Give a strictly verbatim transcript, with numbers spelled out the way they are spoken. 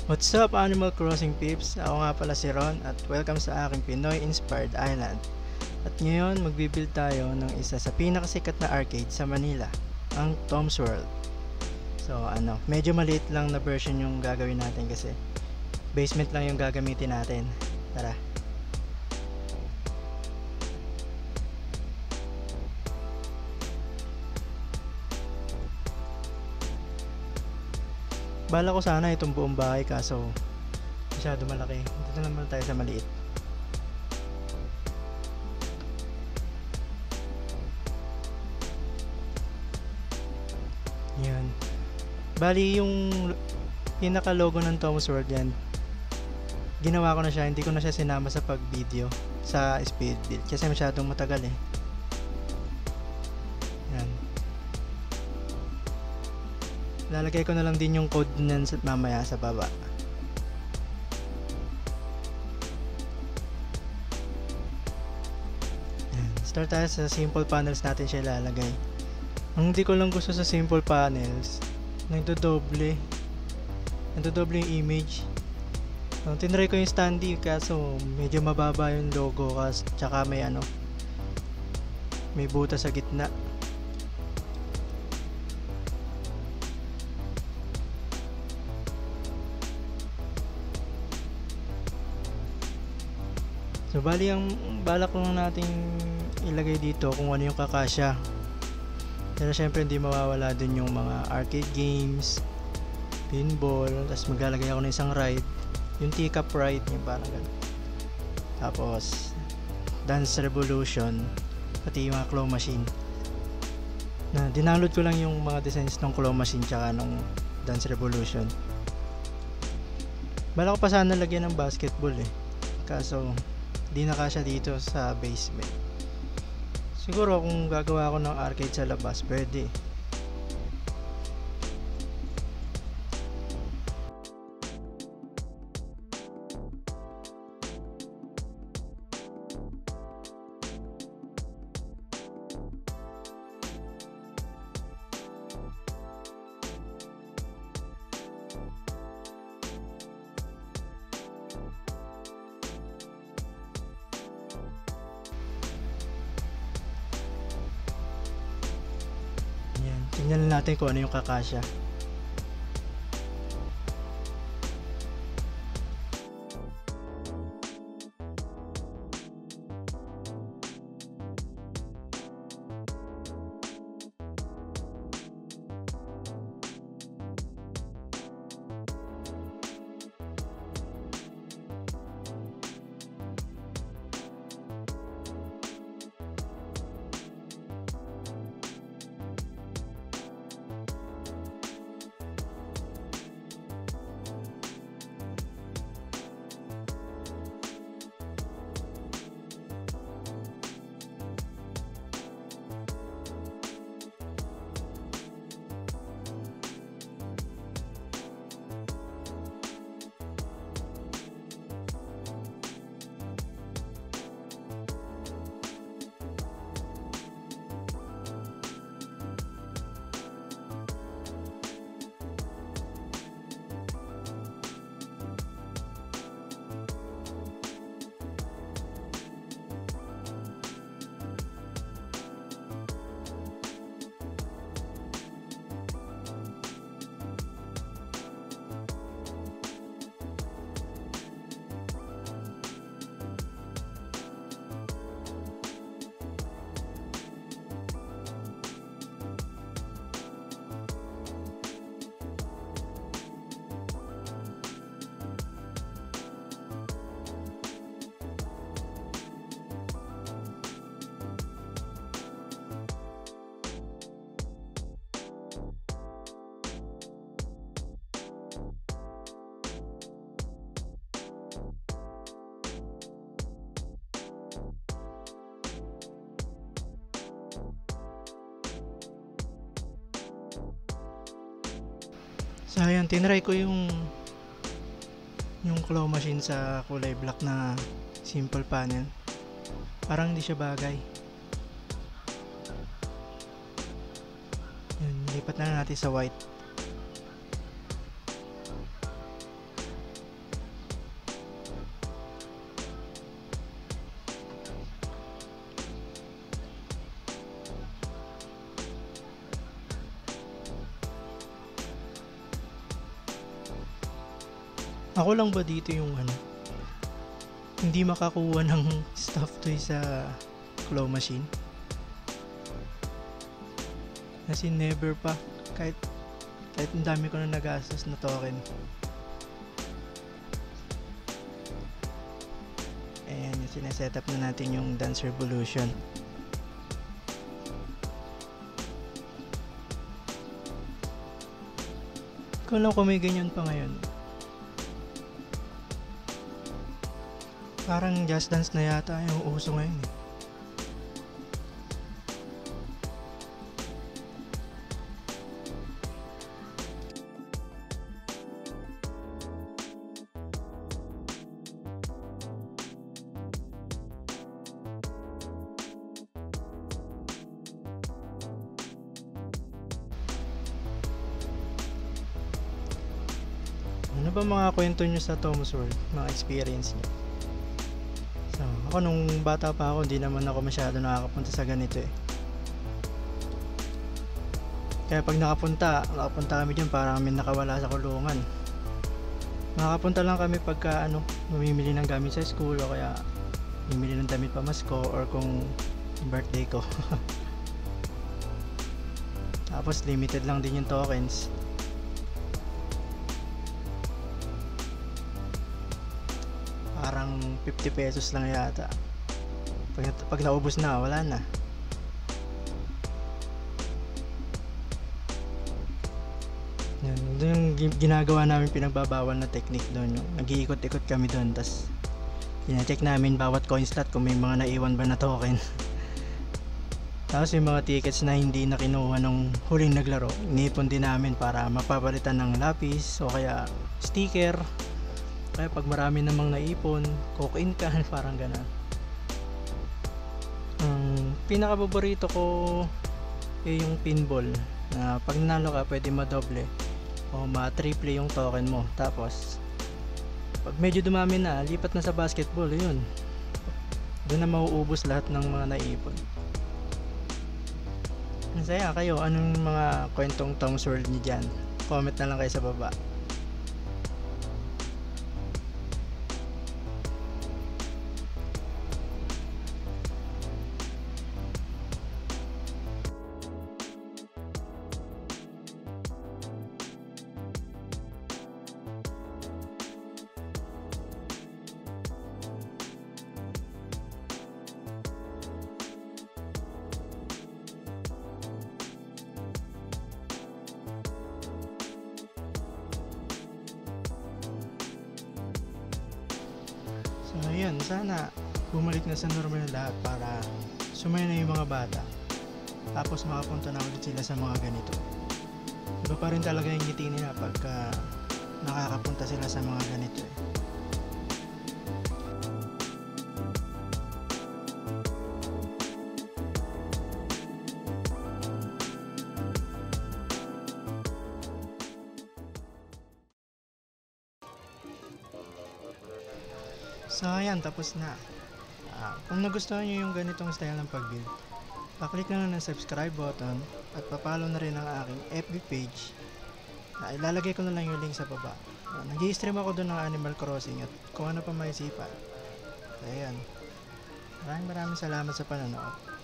What's up, Animal Crossing peeps? Ako nga pala si Ron at welcome sa aking Pinoy Inspired Island. At ngayon magbibuild tayo ng isa sa pinakasikat na arcade sa Manila, ang Tom's World. So ano, medyo maliit lang na version yung gagawin natin kasi basement lang yung gagamitin natin. Tara. Bala ko sana itong buong bahay kaso masyado malaki. Dito naman tayo sa maliit. Yan. Bali yung pinaka logo ng Tom's World yan. Ginawa ko na siya, hindi ko na siya sinama sa pag video sa speed build kasi masyadong matagal eh. Yan. Lalagay ko na lang din yung code nan mamaya sa baba. Yan. Start tayo sa simple panels natin siya ilalagay. Ang hindi ko lang gusto sa simple panels, nagdodoble. Nagdodoble yung image. So, tinry ko yung standee kaso medyo mababa yung logo kasi tsaka may ano, may butas sa gitna. So bali ang balak lang nating ilagay dito kung ano yung kakasya. Pero syempre hindi mawawala dun yung mga arcade games, pinball, tapos maglalagay ako ng isang ride, yung teacup ride, yung parang ganun. Tapos Dance Revolution, pati yung mga claw machine. Na dinownload ko lang yung mga designs ng claw machine tsaka ng Dance Revolution. Balak ko pa sana lagyan ng basketball eh. Kaso di na kasya dito sa basement. Siguro kung gagawa ako ng arcade sa labas, pwede. Tingnan natin kung ano yung kakasya. So ayan, tinry ko yung yung claw machine sa kulay black na simple panel. Parang hindi siya bagay. Yan, lipat na natin sa white. Ako lang ba dito yung ano, hindi makakuha ng stuffed toy sa claw machine? Kasi never pa, kahit kahit ang dami ko na nagastos na token. Ayan, yung sineset up na natin yung Dance Revolution. Kung lang kung may ganyan pa ngayon. Parang Just Dance na yata yung uso ngayon eh. Ano ba mga kwento nyo sa Tom's World? Mga experience nyo? So, ako nung bata pa ako, hindi naman ako masyado nakakapunta sa ganito eh. Kaya pag nakapunta, nakapunta kami dyan para kami nakawala sa kulungan. Nakapunta lang kami pagka ano, mamimili ng gamit sa school o kaya mamimili ng damit pamasko or kung birthday ko. Tapos limited lang din yung tokens. Parang fifty pesos lang yata. Pag, pag naubos na, wala na. Yan, doon yung ginagawa namin pinagbabawal na technique doon. Yung nag-iikot-ikot kami doon. Tapos, ina-check namin bawat coin slot kung may mga naiwan ba na token. Tapos yung mga tickets na hindi na kinuha nung huling naglaro, inipon din namin para mapapalitan ng lapis o kaya sticker. Kaya pag marami namang naipon, coke-in ka, parang gano'n. Ang pinaka-paborito ko eh yung pinball. Na pag nanalo ka, pwede madoble o ma-triple yung token mo. Tapos, pag medyo dumami na, lipat na sa basketball, yun. Doon na mauubos lahat ng mga naipon. Masaya kayo, anong mga kwentong Tom's World nyo dyan? Comment na lang kayo sa baba. So ayun, sana bumalik na sa normal na lahat para sumaya na yung mga bata. Tapos makapunta na ulit sila sa mga ganito. Iba pa rin talaga yung ngiti nila pagka nakakapunta sila sa mga ganito eh. So ayan, tapos na. Uh, kung nagustuhan nyo yung ganitong style ng pag-build, pa-click na lang ng subscribe button at pa-follow na rin ang aking F B page. Uh, ilalagay ko na lang yung link sa baba. Uh, Nag-i-stream ako doon ng Animal Crossing at kung ano pa maisipan. So ayan. Maraming maraming salamat sa panonood.